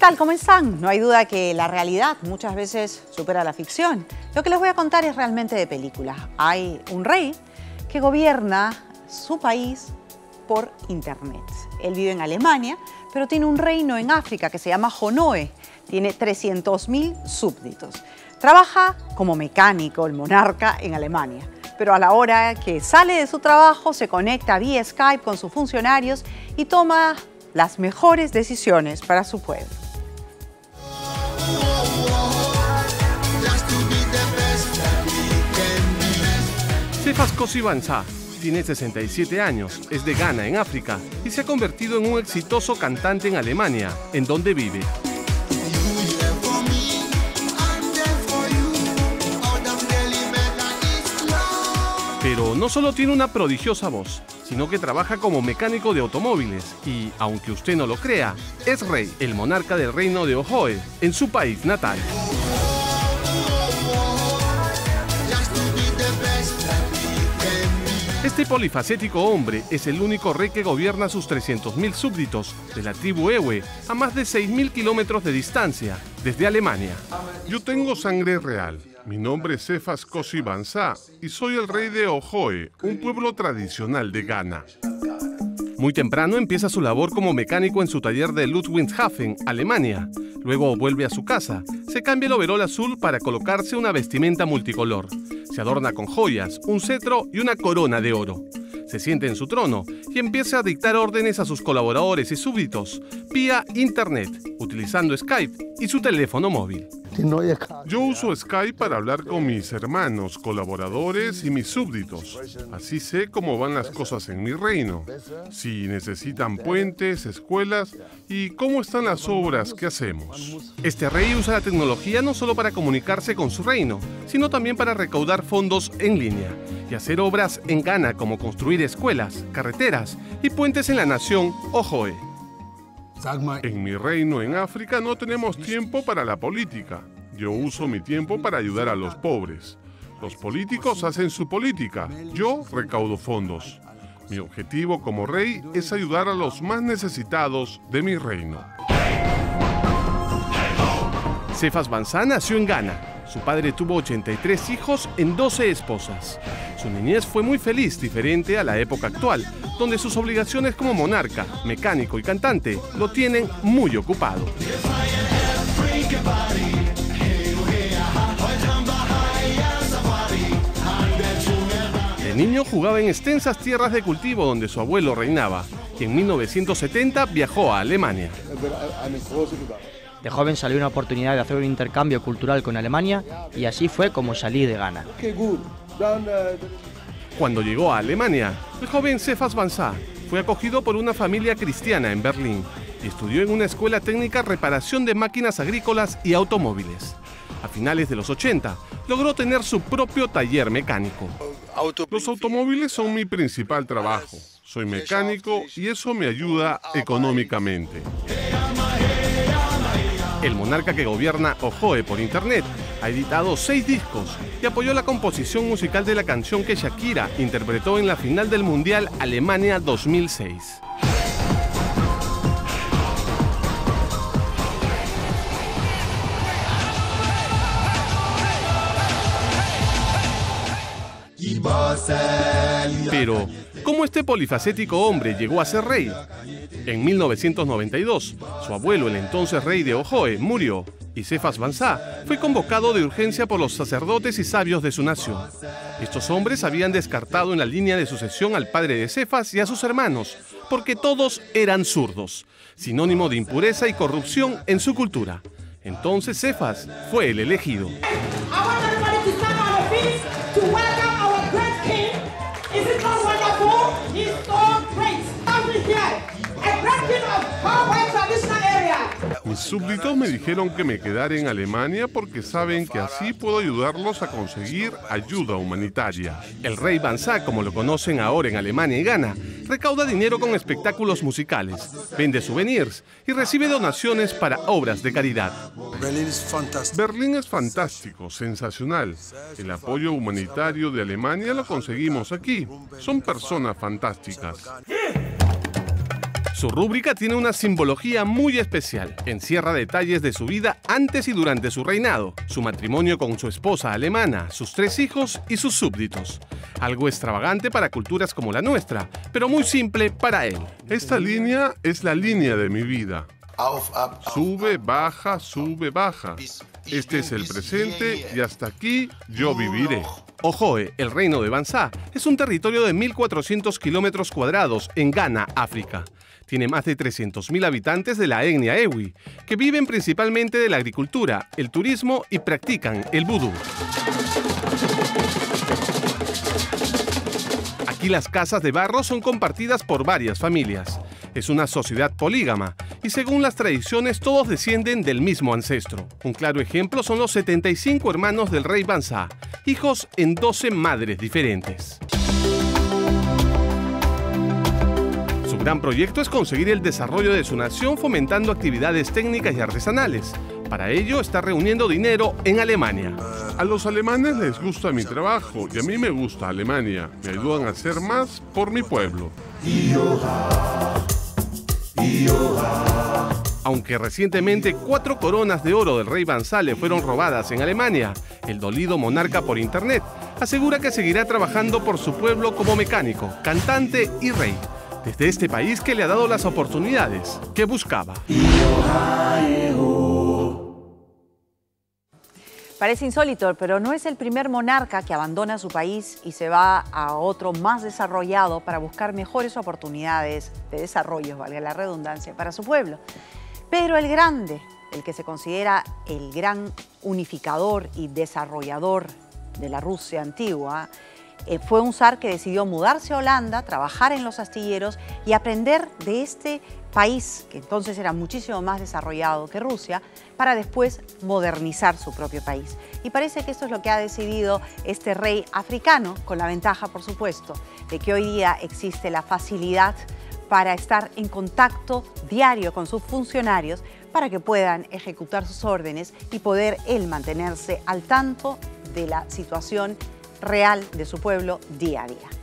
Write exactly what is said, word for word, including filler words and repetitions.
tal? ¿Cómo están? No hay duda que la realidad muchas veces supera la ficción. Lo que les voy a contar es realmente de películas. Hay un rey que gobierna su país por internet. Él vive en Alemania, pero tiene un reino en África que se llama Honoe. Tiene trescientos mil súbditos. Trabaja como mecánico, el monarca, en Alemania. Pero a la hora que sale de su trabajo, se conecta vía Skype con sus funcionarios y toma las mejores decisiones para su pueblo. Cephas Kosi-Banza tiene sesenta y siete años, es de Ghana, en África, y se ha convertido en un exitoso cantante en Alemania, en donde vive. Pero no solo tiene una prodigiosa voz, sino que trabaja como mecánico de automóviles y, aunque usted no lo crea, es rey, el monarca del reino de Honoe, en su país natal. Este polifacético hombre es el único rey que gobierna a sus trescientos mil súbditos de la tribu Ewe a más de seis mil kilómetros de distancia desde Alemania. Yo tengo sangre real. Mi nombre es Cephas Kosi-Banza y soy el rey de Honoe, un pueblo tradicional de Ghana. Muy temprano empieza su labor como mecánico en su taller de Ludwigshafen, Alemania. Luego vuelve a su casa, se cambia el overol azul para colocarse una vestimenta multicolor. Se adorna con joyas, un cetro y una corona de oro. Se sienta en su trono y empieza a dictar órdenes a sus colaboradores y súbditos vía internet, utilizando Skype y su teléfono móvil. Yo uso Skype para hablar con mis hermanos, colaboradores y mis súbditos. Así sé cómo van las cosas en mi reino, si necesitan puentes, escuelas y cómo están las obras que hacemos. Este rey usa la tecnología no solo para comunicarse con su reino, sino también para recaudar fondos en línea y hacer obras en Ghana como construir escuelas, carreteras y puentes en la nación Honoe. En mi reino en África no tenemos tiempo para la política. Yo uso mi tiempo para ayudar a los pobres. Los políticos hacen su política. Yo recaudo fondos. Mi objetivo como rey es ayudar a los más necesitados de mi reino. Cephas Banza nació en Ghana. Su padre tuvo ochenta y tres hijos en doce esposas. Su niñez fue muy feliz, diferente a la época actual, donde sus obligaciones como monarca, mecánico y cantante lo tienen muy ocupado. De niño jugaba en extensas tierras de cultivo donde su abuelo reinaba, y en mil novecientos setenta viajó a Alemania. De joven salió una oportunidad de hacer un intercambio cultural con Alemania y así fue como salí de Ghana. Cuando llegó a Alemania, el joven Cephas Banza fue acogido por una familia cristiana en Berlín y estudió en una escuela técnica reparación de máquinas agrícolas y automóviles. A finales de los ochenta, logró tener su propio taller mecánico. Los automóviles son mi principal trabajo. Soy mecánico y eso me ayuda económicamente. El monarca que gobierna Honoe por internet ha editado seis discos y apoyó la composición musical de la canción que Shakira interpretó en la final del Mundial Alemania dos mil seis. Pero, ¿cómo este polifacético hombre llegó a ser rey? En mil novecientos noventa y dos, su abuelo, el entonces rey de Honoe, murió y Cephas Banza fue convocado de urgencia por los sacerdotes y sabios de su nación. Estos hombres habían descartado en la línea de sucesión al padre de Cephas y a sus hermanos, porque todos eran zurdos, sinónimo de impureza y corrupción en su cultura. Entonces Cephas fue el elegido. Mis súbditos me dijeron que me quedara en Alemania porque saben que así puedo ayudarlos a conseguir ayuda humanitaria. El rey Banza, como lo conocen ahora en Alemania y Ghana, recauda dinero con espectáculos musicales, vende souvenirs y recibe donaciones para obras de caridad. Berlín es fantástico. Berlín es fantástico, sensacional. El apoyo humanitario de Alemania lo conseguimos aquí. Son personas fantásticas. Su rúbrica tiene una simbología muy especial. Encierra detalles de su vida antes y durante su reinado, su matrimonio con su esposa alemana, sus tres hijos y sus súbditos. Algo extravagante para culturas como la nuestra, pero muy simple para él. Esta línea es la línea de mi vida. Sube, baja, sube, baja. Este es el presente y hasta aquí yo viviré. Ojoe, el reino de Banzá, es un territorio de mil cuatrocientos kilómetros cuadrados en Ghana, África. Tiene más de trescientos mil habitantes de la etnia Ewi, que viven principalmente de la agricultura, el turismo y practican el vudú. Aquí las casas de barro son compartidas por varias familias. Es una sociedad polígama y según las tradiciones todos descienden del mismo ancestro. Un claro ejemplo son los setenta y cinco hermanos del rey Banzá, hijos en doce madres diferentes. Su gran proyecto es conseguir el desarrollo de su nación fomentando actividades técnicas y artesanales. Para ello está reuniendo dinero en Alemania. A los alemanes les gusta mi trabajo y a mí me gusta Alemania. Me ayudan a hacer más por mi pueblo. Aunque recientemente cuatro coronas de oro del rey Banzá le fueron robadas en Alemania, el dolido monarca por internet asegura que seguirá trabajando por su pueblo como mecánico, cantante y rey, desde este país que le ha dado las oportunidades que buscaba. Parece insólito, pero no es el primer monarca que abandona su país y se va a otro más desarrollado para buscar mejores oportunidades de desarrollo, valga la redundancia, para su pueblo. Pero el grande, el que se considera el gran unificador y desarrollador de la Rusia antigua, eh, fue un zar que decidió mudarse a Holanda, trabajar en los astilleros y aprender de este país, que entonces era muchísimo más desarrollado que Rusia, para después modernizar su propio país. Y parece que esto es lo que ha decidido este rey africano, con la ventaja, por supuesto, de que hoy día existe la facilidad para estar en contacto diario con sus funcionarios para que puedan ejecutar sus órdenes y poder él mantenerse al tanto de la situación real de su pueblo día a día.